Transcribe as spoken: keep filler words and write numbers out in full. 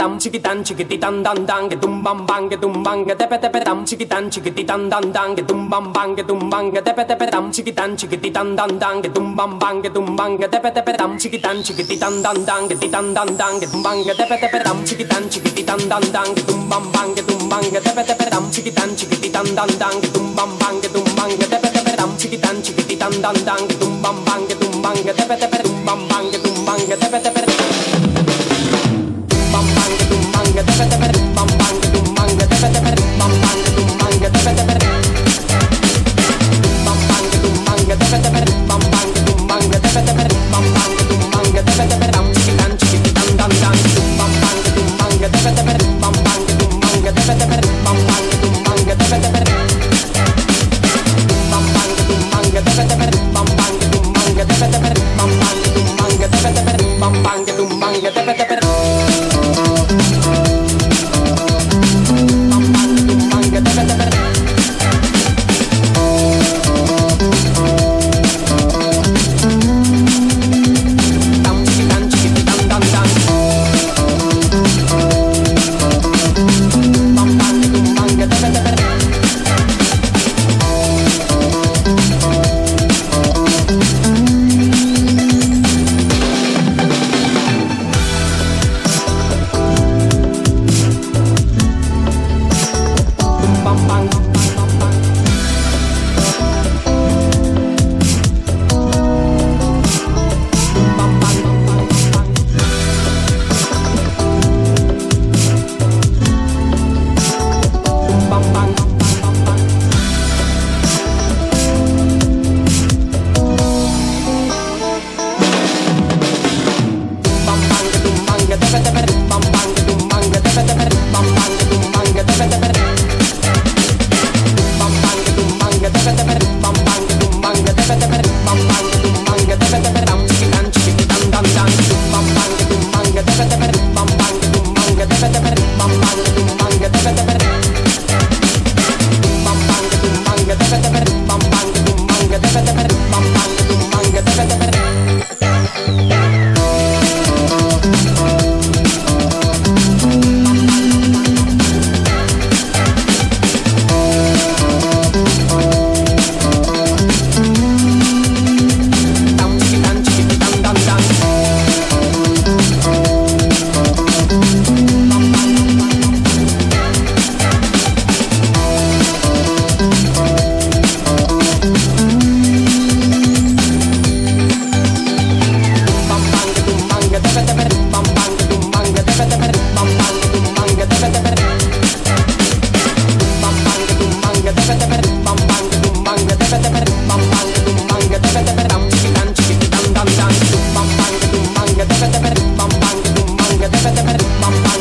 tam chiquitan chiquititan dan dan que tumban bang que tumban que tepe tepe tam chiquitan chiquititan dan dan que tumban bang que tumban que tepe tepe tam chiquitan chiquititan dan dan que tumban bang que tumban que tepe tepe tam chiquitan chiquititan dan dan que titan dan dan que tumban que tepe tepe tam chiquitan chiquititan dan dan que tumban bang que tumban que tepe tepe tam chiquitan chiquititan dan dan que tumban bang que tumban que tepe tepe tam chiquitan chiquititan dan dan que tumban bang que tumban que tepe tepe tumban bang que tumban que tepe tepe bam bang que tumban que tepe tepe bam bang que tumban que tepe tepe bam bang que tumban que tepe tepe bam bang que tumban que tepe tepe bam bang que tumban que tepe tepe bam bang que tumban que tepe tepe tam chiquitan chiquititan dan dan bam bang que tumban que tepe tepe bam bang que tumban que tepe tepe bam bang que tumban que tepe tepe bam bang que tumban que tepe tepe bam bang que tumban que tepe tepe bam bang que tumban que tepe tepe bam bang que tumban que tepe tepe bam bang